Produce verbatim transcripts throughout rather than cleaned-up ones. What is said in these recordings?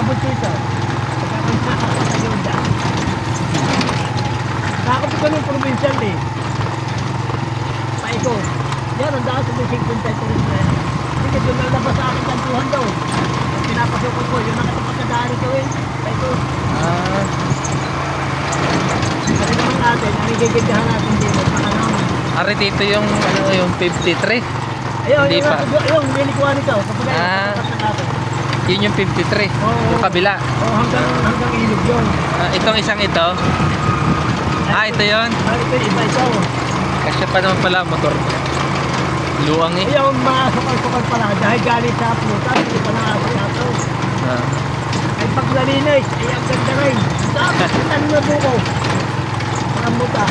abot ito. Pagkakanta sa Yoda. Nakakapit ko ng provincial eh. Paikot. Yan, ang daan sa bising punta rin na yan. Hindi, doon na labas sa akin kantuhan daw. Yung pinapasok ko, yung nakatapat na daan ito eh. Paikot. Ah. Kasi naman natin, ang igigigdahan natin din, magpakanaman. Ari dito yung, ano, yung fifty-three. Ayun, Hindi yung, pa. yung nilikuhan ito. Kapag ay Ah. nakatapat na natin. Yun yung fifty-three. Oo. Yung kabila. Oh, hanggang, hanggang ilog yun. Ah, itong isang ito. Ah, ito yun. Ah, ito yung iba ito. Kasi pa naman pala motor. Luwang eh. Yung mga sukal-sukal pala, dahil galing sa puta, hindi pa nakasok na ito. Ah. Ay pag nalinis, ay ang ganda rin. Dapat, itan na buko. Ang muta.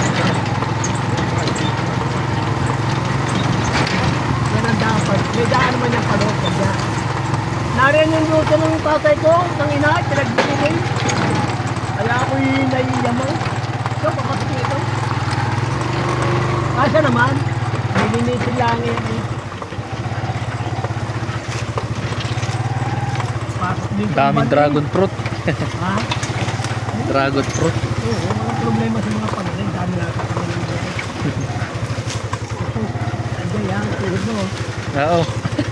Yan ang dapat. May daan naman yung paloob kanya. Nariyan yung luto ng tatay ko, ng ina, pinagbibigay. Kaya ako'y naiiyamaw. So, papasok ito. Kasa naman, nilinisin lang yan eh. Pasok din sa Daming bati. dragon fruit. Ha? Dragon fruit. Oo, walang problema sa mga pagaling. Dami lang sa pagaling. Andiyan yan, tulog mo. Oo.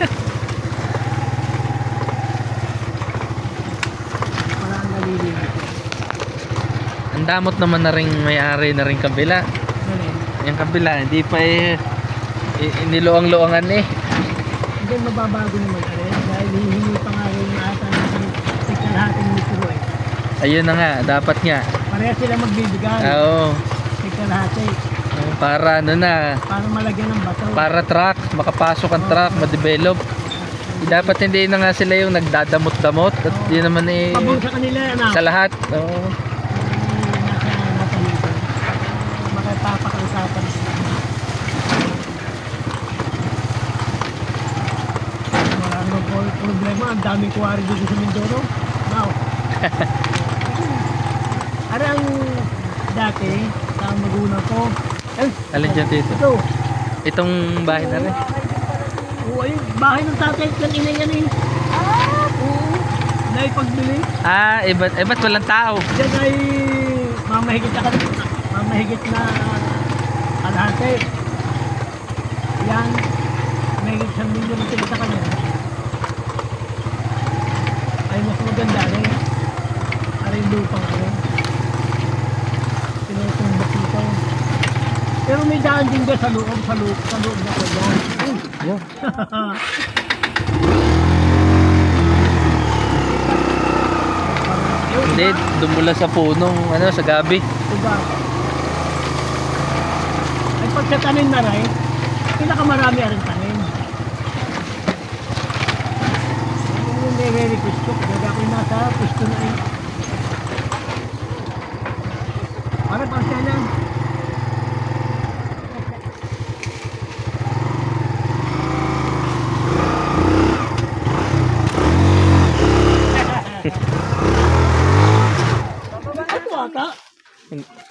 Wala ang nalilinis. Ang damot naman na rin may-ari na rin kabila. Ano yun? Yung kabila, hindi pa eh, eh niluang-luangan eh. Hindi mababago naman rin. Dahil hihingi pa nga rin na ata ng ikalahating litro eh. Ayun na nga, dapat nga. Pareha sila magbibigay. Oo. Ikalahati. Para ano na, Para malagyan ng bato. para truck, makapasok ang truck, ma-develop. Dapat hindi na nga sila yung nagdadamot-damot at di naman eh Pabor sa kanila yan ah. sa lahat. Oo. Eh, nasa nasa lito. Makapapakausapan sila. Wala naman po problema. Ang daming kuwari dito sa Mindoro. Now. Arang dati sa magulang ko. Eh, Alin dyan dito? ito. Itong bahay na rin. Oo, ayun. Bahay ng tatay ng ina yan eh. Ah, oo. Dahil pagbili. Ah, iba't, iba't walang tao. Yan ay mamahigit na kalahati. Mamahigit na kalahati. Yan. Mahigit sa milyon na sa kanya. Ay mas maganda rin. Aray lupang rin. Tinutumbok ito. Pero may daan din ba sa loob, sa loob, sa loob na ko yan. Yeah. Hindi, dumula sa punong, ano, sa gabi. Diba? Ay pag sa tanim na rin, pinakamarami rin tanim. Yung nire-request ko, kaya ako'y nasa pwesto na eh. Para pa siya lang. Ano ata?